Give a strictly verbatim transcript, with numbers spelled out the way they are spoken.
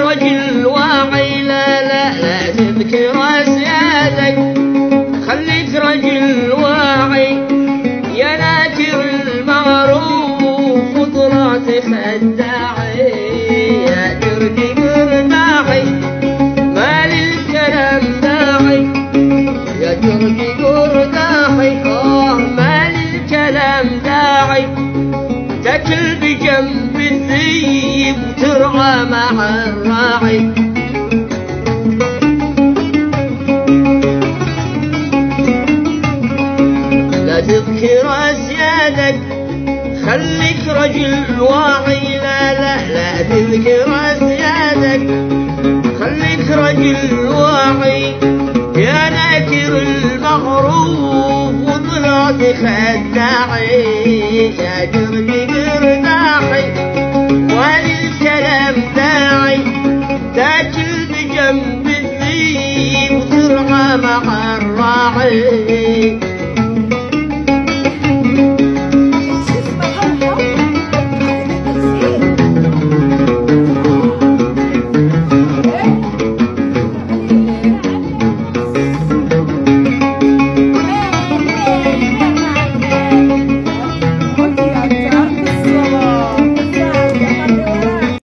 رجل واعي، لا لا لا تذكر أسيادك، خليك رجل واعي يا ناكر المعروف وطلعت خداعي، يا درقي قرداعي ما للكلام داعي، يا درقي قرداعي آه ما للكلام داعي، تاكل بجنب الذيب وترعى مع الراعي. لا تذكر أسيادك، خليك رجل واعي، لا لا لا تذكر أسيادك، خليك رجل واعي يا ناكر المغروب وطلعت خداعي، يا درقي قرداعي وللكلام داعي، تاكل بجنب الذيب وترعى مع الراعي.